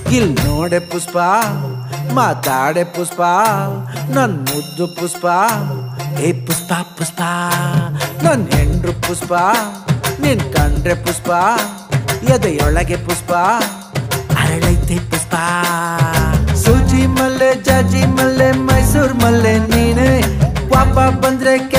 ಇಲ್ ನೋಡೆ ಪುಷ್ಪ ಮಾತಾಡೆ ಪುಷ್ಪ ನನ್ ಮುದ್ದು ಪುಷ್ಪ ಏ ಪುಷ್ಪ ಪುಷ್ಪ ನನ್ ಹೆಂಡ್ರು ಪುಷ್ಪ ನಿನ್ ಕಂಡ್ರೆ ಪುಷ್ಪ ಎದೆಯೊಳಗೆ ಪುಷ್ಪ ಅರಳೈತೆ ಪುಷ್ಪ